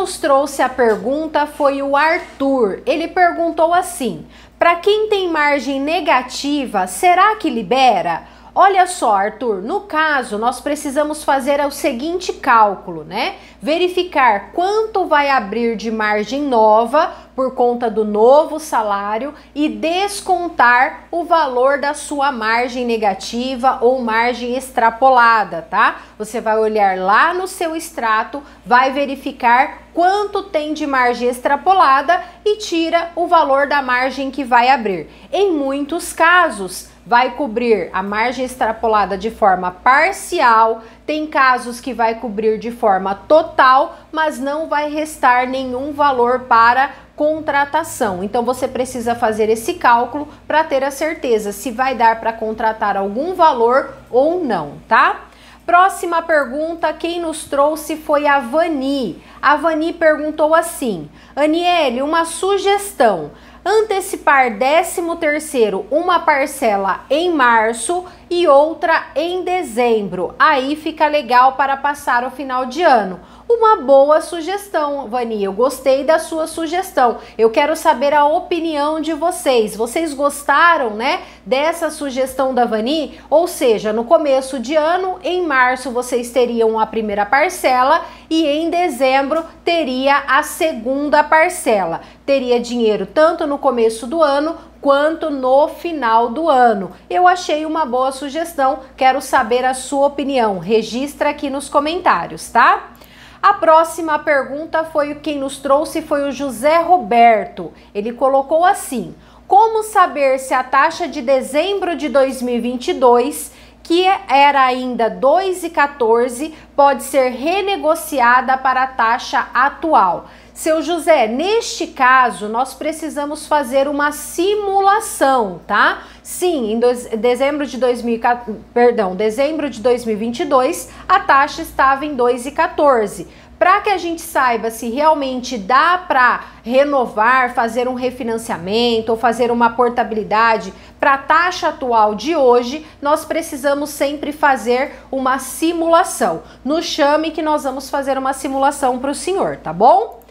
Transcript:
nos trouxe a pergunta foi o Arthur. Ele perguntou assim: para quem tem margem negativa, será que libera? Olha só, Arthur, no caso, nós precisamos fazer o seguinte cálculo, né? Verificar quanto vai abrir de margem nova por conta do novo salário e descontar o valor da sua margem negativa ou margem extrapolada, tá? Você vai olhar lá no seu extrato, vai verificar quanto tem de margem extrapolada e tira o valor da margem que vai abrir. Em muitos casos, vai cobrir a margem extrapolada de forma parcial, tem casos que vai cobrir de forma total, mas não vai restar nenhum valor para contratação. Então você precisa fazer esse cálculo para ter a certeza se vai dar para contratar algum valor ou não, tá? Próxima pergunta, quem nos trouxe foi a Vani. A Vani perguntou assim: Aniele, uma sugestão. Antecipar 13º, uma parcela em março e outra em dezembro. Aí fica legal para passar o final de ano. Uma boa sugestão, Vani. Eu gostei da sua sugestão. Eu quero saber a opinião de vocês. Vocês gostaram, né, dessa sugestão da Vani? Ou seja, no começo de ano, em março, vocês teriam a primeira parcela e em dezembro teria a segunda parcela. Teria dinheiro tanto no começo do ano quanto no final do ano. Eu achei uma boa sugestão. Quero saber a sua opinião. Registra aqui nos comentários, tá? A próxima pergunta foi quem nos trouxe foi o José Roberto. Ele colocou assim: como saber se a taxa de dezembro de 2022, que era ainda 2,14, pode ser renegociada para a taxa atual? Seu José, neste caso, nós precisamos fazer uma simulação, tá? Sim, em dezembro de 2022, a taxa estava em 2,14. Para que a gente saiba se realmente dá para renovar, fazer um refinanciamento ou fazer uma portabilidade para a taxa atual de hoje, nós precisamos sempre fazer uma simulação. Nos chame que nós vamos fazer uma simulação para o senhor, tá bom?